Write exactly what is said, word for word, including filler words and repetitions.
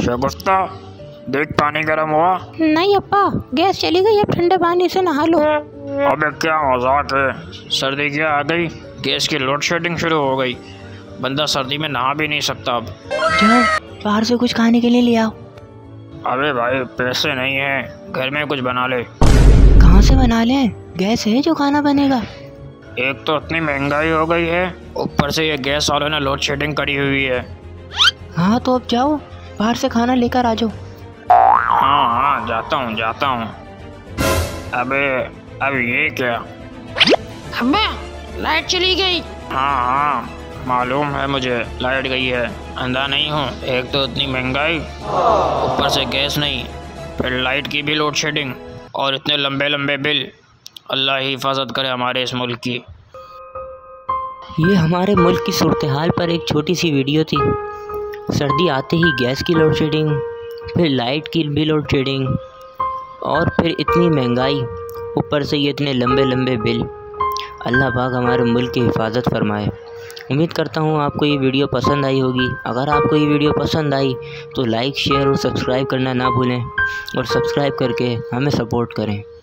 शगुफ्ता, देख पानी गर्म हुआ। नहीं अप्पा, गैस चली गई, अब ठंडे पानी से नहा लो। अबे क्या मजाक है, सर्दी क्या आ गई, गैस की लोड शेडिंग शुरू हो गई। बंदा सर्दी में नहा भी नहीं सकता। अब जाओ बाहर से कुछ खाने के लिए ले आओ। अबे भाई पैसे नहीं है, घर में कुछ बना ले। कहाँ से बना लें, गैस है जो खाना बनेगा। एक तो इतनी महंगाई हो गई है, ऊपर से ये गैस वालों ने लोड शेडिंग करी हुई है। हाँ तो अब जाओ बाहर से खाना लेकर आ जाओ। हाँ हाँ जाता हूँ जाता हूँ। अबे अब ये क्या। अब्बा लाइट चली गई। हाँ हाँ मालूम है मुझे, लाइट गई है, अंधा नहीं हूँ। एक तो इतनी महंगाई, ऊपर से गैस नहीं, फिर लाइट की भी लोड शेडिंग और इतने लंबे लंबे बिल। अल्लाह ही हिफाजत करे हमारे इस मुल्क की। ये हमारे मुल्क की सूरत हाल पर एक छोटी सी वीडियो थी। सर्दी आते ही गैस की लोड शेडिंग, फिर लाइट की भी लोड शेडिंग और फिर इतनी महंगाई, ऊपर से ये इतने लंबे लंबे बिल। अल्लाह पाक हमारे मुल्क की हिफाजत फरमाए। उम्मीद करता हूँ आपको ये वीडियो पसंद आई होगी। अगर आपको ये वीडियो पसंद आई तो लाइक शेयर और सब्सक्राइब करना ना भूलें और सब्सक्राइब करके हमें सपोर्ट करें।